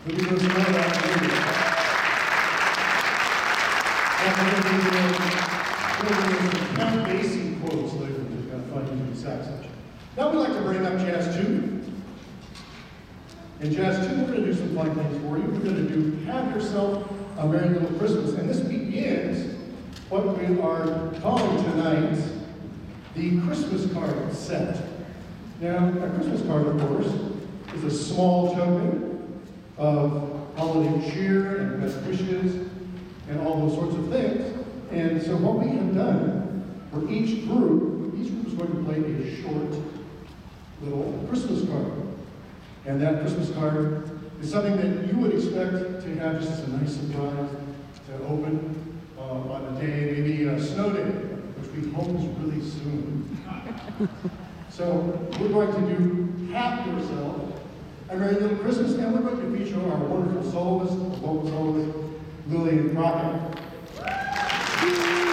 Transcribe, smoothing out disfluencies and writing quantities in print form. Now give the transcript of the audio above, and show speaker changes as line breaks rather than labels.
We'll be doing some more of that later. Count Basie quotes later, which is kind of fun using the sax section. Now we'd like to bring up Jazz 2. In Jazz 2, we're going to do some fun things for you. We're going to do Have Yourself a Merry Little Christmas. And this begins what we are calling tonight the Christmas card set. Now, a Christmas card, of course, is a small token of holiday cheer and best wishes and all those sorts of things. And so what we have done for each group is going to play a short little Christmas card. And that Christmas card is something that you would expect to have just as a nice surprise to open on a day, maybe a snow day, which we hope is really soon. So we're going to do Have Yourself a Merry Little Christmas, and we're going to feature our wonderful soloist, vocal soloist, Lillian Crockett.